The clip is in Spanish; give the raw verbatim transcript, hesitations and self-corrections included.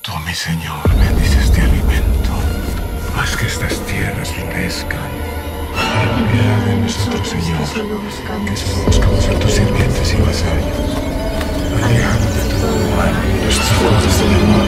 Tú, mi Señor, bendice este alimento. Haz que estas tierras florezcan. Ten piedad de nosotros, Señor, que solo buscamos a tus sirvientes y vasallos. Aléjanos de todo mal, nuestros ojos de la muerte.